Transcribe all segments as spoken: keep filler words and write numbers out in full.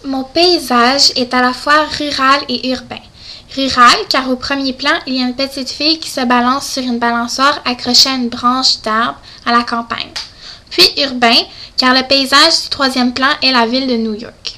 Mon paysage est à la fois rural et urbain. Rural, car au premier plan, il y a une petite fille qui se balance sur une balançoire accrochée à une branche d'arbre à la campagne. Puis urbain, car le paysage du troisième plan est la ville de New York.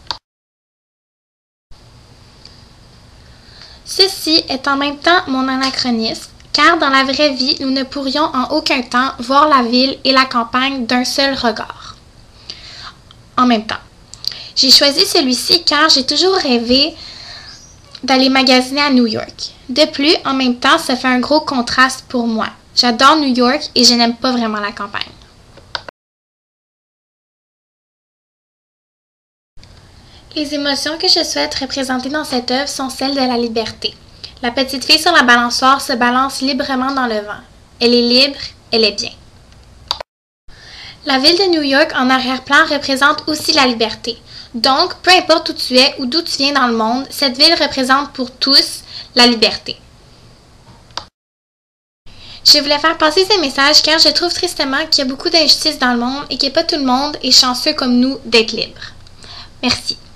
Ceci est en même temps mon anachronisme, car dans la vraie vie, nous ne pourrions en aucun temps voir la ville et la campagne d'un seul regard. En même temps. J'ai choisi celui-ci car j'ai toujours rêvé d'aller magasiner à New York. De plus, en même temps, ça fait un gros contraste pour moi. J'adore New York et je n'aime pas vraiment la campagne. Les émotions que je souhaite représenter dans cette œuvre sont celles de la liberté. La petite fille sur la balançoire se balance librement dans le vent. Elle est libre, elle est bien. La ville de New York en arrière-plan représente aussi la liberté. Donc, peu importe où tu es ou d'où tu viens dans le monde, cette ville représente pour tous la liberté. Je voulais faire passer ce message car je trouve tristement qu'il y a beaucoup d'injustices dans le monde et que pas tout le monde est chanceux comme nous d'être libre. Merci.